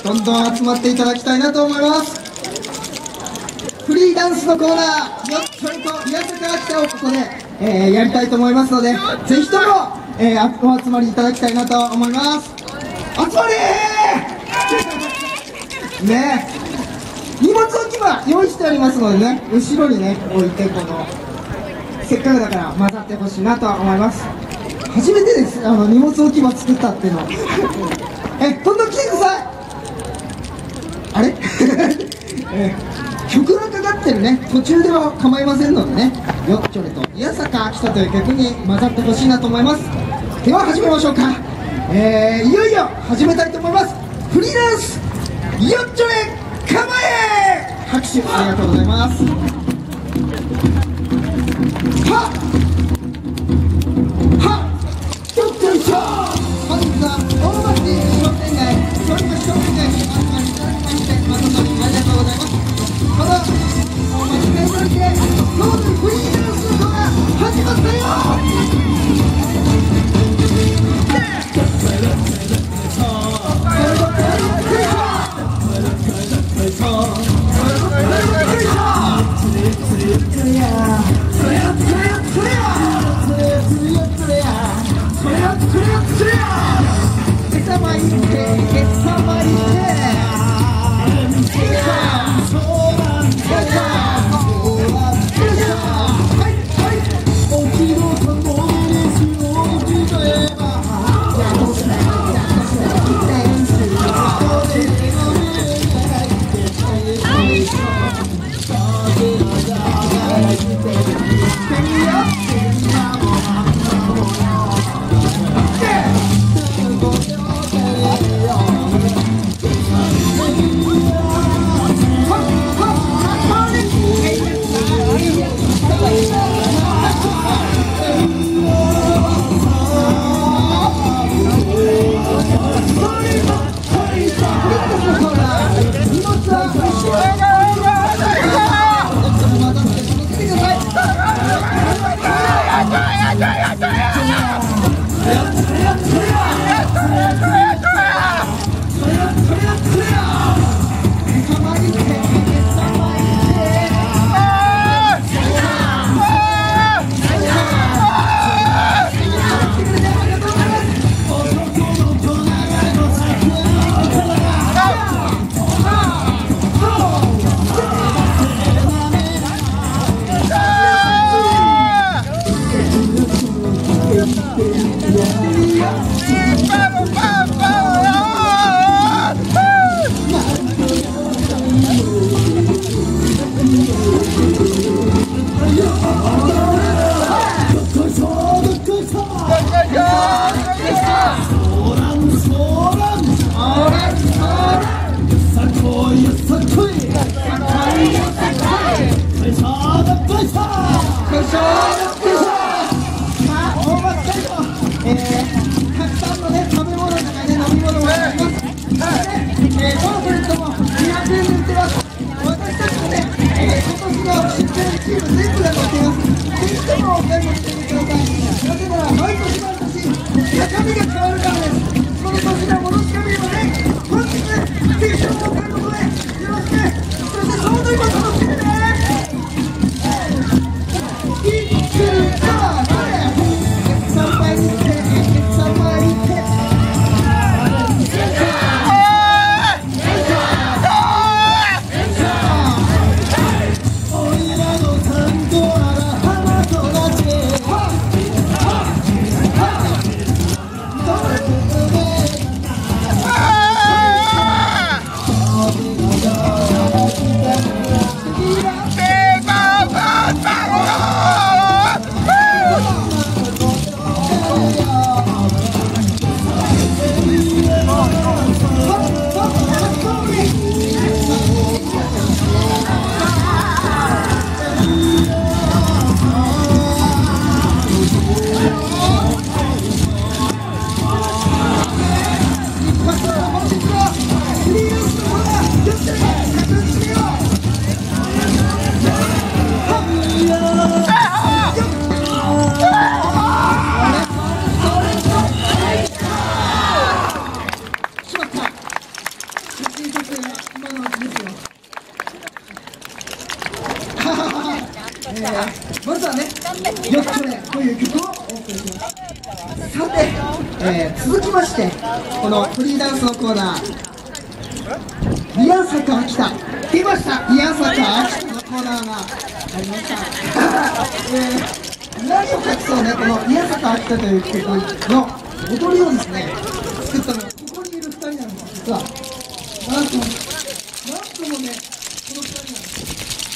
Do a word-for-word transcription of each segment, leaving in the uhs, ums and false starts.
どんどん集まっていただきたいなと思います。フリーダンスのコーナー、よっちょいと宮坂秋田をここで、えー、やりたいと思いますので、ぜひとも、えー、お集まりいただきたいなと思います。集まれーねえ、荷物置き場用意してありますのでね、後ろにね置いて、このせっかくだから混ざってほしいなと思います。初めてです、あの荷物置き場作ったっていうのえ、どんどん来てください。あれえ曲がかかってるね途中では構いませんのでね、よっちょれと宮坂秋田という曲に混ざってほしいなと思います。では始めましょうか。えー、いよいよ始めたいと思います。フリーダンスよっちょれ構え、拍手ありがとうございます。はっはっ、よっちょいしょ。本日は大町商店街、それも商店街にお集まりいただきまして誠にありがとうございます。この大町メイドリで今日のフリーダンスのコーナー始まったよ。それやそれやそれやまずはね、よっつめという曲をお送りします。さて、えー、続きまして、このフリーダンスのコーナー、宮坂秋田、出ました、宮坂秋田のコーナーがありました。えー、何を隠そうね、この宮坂秋田という曲の踊りをですね、作ったのはここにいるふたりなんです、実は。なんと、なんともね、このふたりなんです。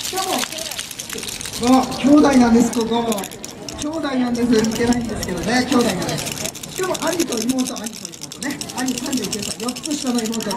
しかも、もう兄弟なんです、ここも。兄弟なんです、似てないんですけどね、兄弟なんです。しかも兄と妹、兄と妹ね、兄さんじゅうきゅうさい、よっつ下の妹。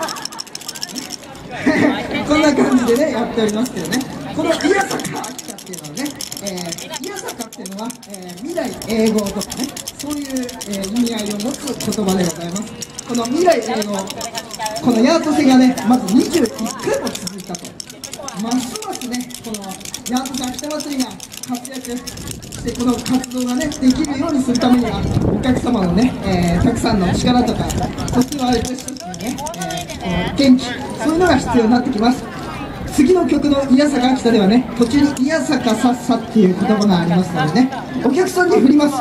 こんな感じでね、やっておりますけどね、この宮坂秋田っていうのはね、えー、宮坂っていうのは、えー、未来永劫とかね、そういう、えー、意味合いを持つ言葉でございます。この未来永劫、このヤートセがね、まずにじゅういっかいも続いたと。ますますね、このヤートセ秋田祭りが活躍して、この活動がね、できるようにするためには、お客様のね、えー、たくさんの力とか、そして我々としてのね、えー、元気、そういうのが必要になってきます。次の曲の宮坂秋田ではね、途中に宮坂さっさっていう言葉がありますのでね、お客さんに振ります。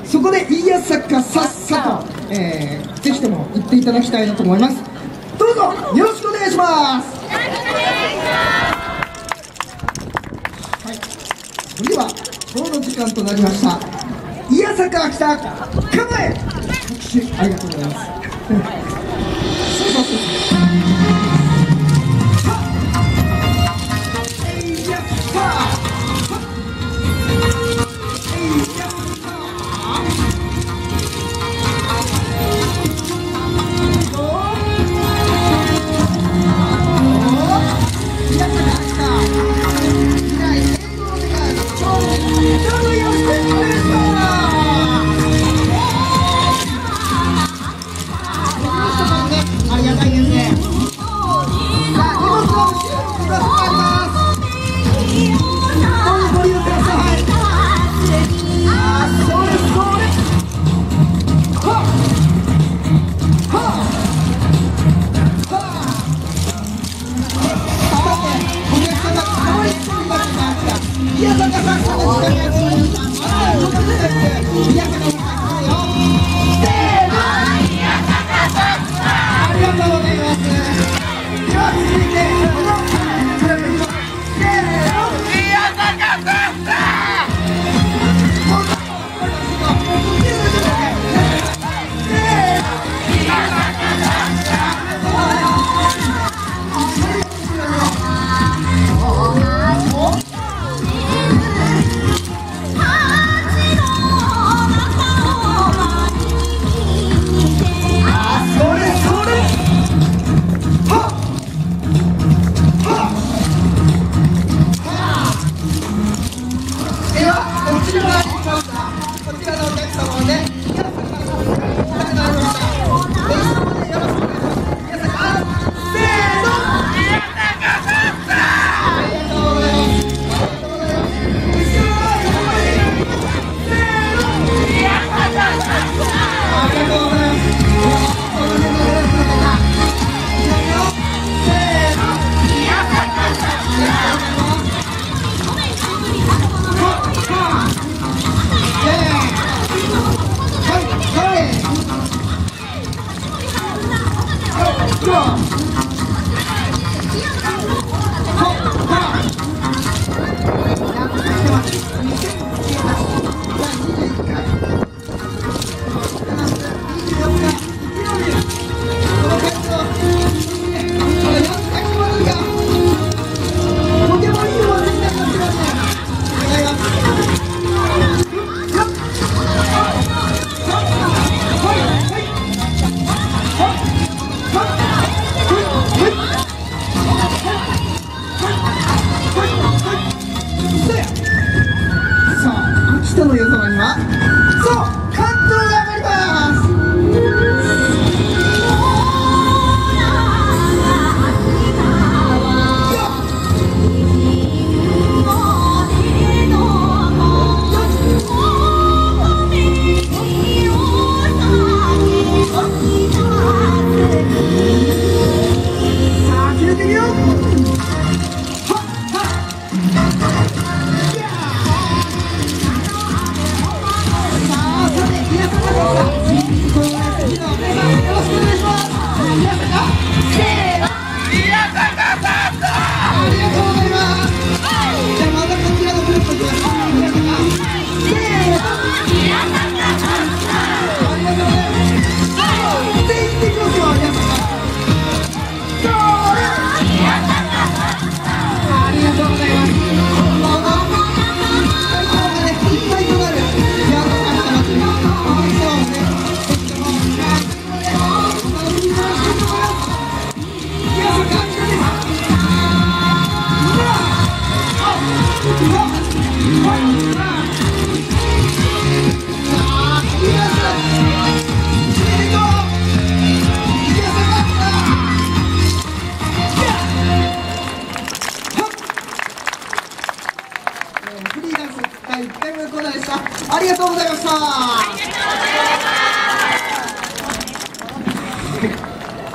そこで宮坂さっさと、えー、ぜひとも言っていただきたいなと思います。どうぞよろしくお願いします。はい、それではちょうど時間となりました。宮坂秋田、構え。拍手ありがとうございます。そうそうそう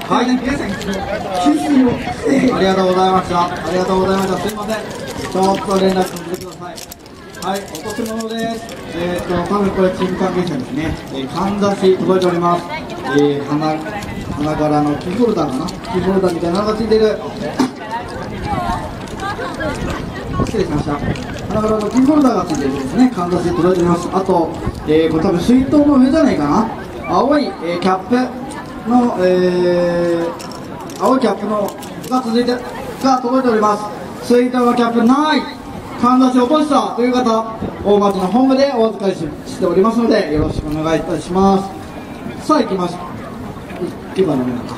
はい、皆さん、給水を。 ありがとうございました。ありがとうございました。すいません。ちょっと連絡させてください。はい、落とし物です。えっ、ー、と、多分これチーム関係者ですね。えー、かんざし届いております。えー、花、花柄のキーホルダーかな、キーホルダーみたいなのがついてる。失礼しました。花柄のキーホルダーがついてるですね。かんざし届いております。あと、えー、これ多分水筒の上じゃないかな。青い、えー、キャップの、えー、青いキャップのが続いて、が届いております。水筒のキャップない。かんざし落としたという方、大町の本部でお預かり し, しておりますので、よろしくお願いいたします。さあ行きましょう。行けばダメなの。